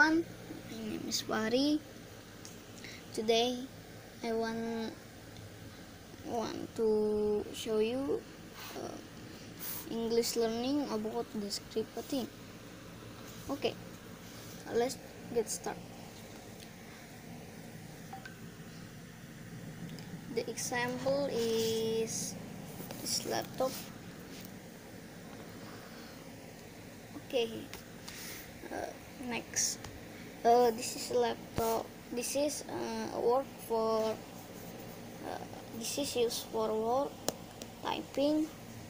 everyone, my name is Wari. Today I want to show you English learning about the scripting. Okay, let's get started. The example is this laptop. Okay, next. This is a laptop. This is work for. This is used for work, typing,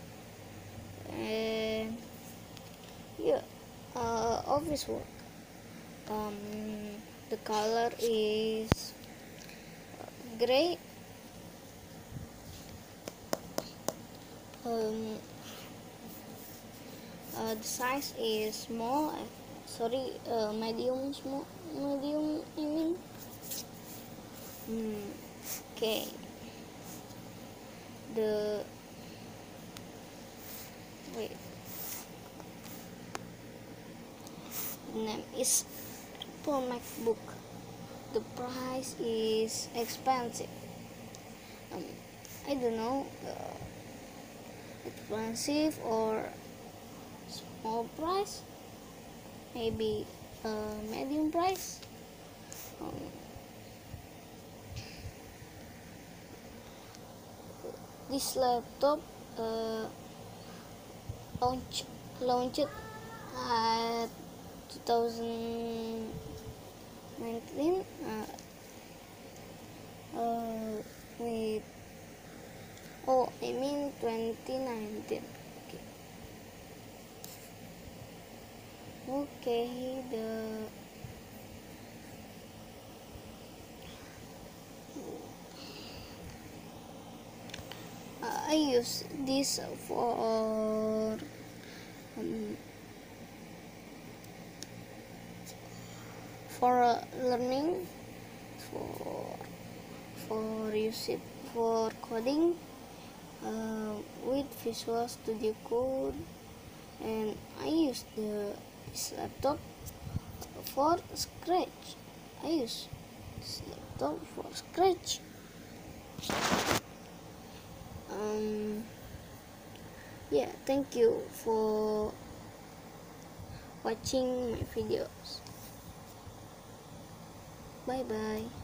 and office work. The color is gray. The size is small. Medium small. Medium. I mean. Okay. The name is Apple MacBook. The price is expensive. I don't know, expensive or small price, maybe medium price. This laptop launched at 2019 with 2019. Okay, I use this for learning, for use it for coding with Visual Studio Code, and I use this laptop for Scratch. Thank you for watching my videos. Bye bye.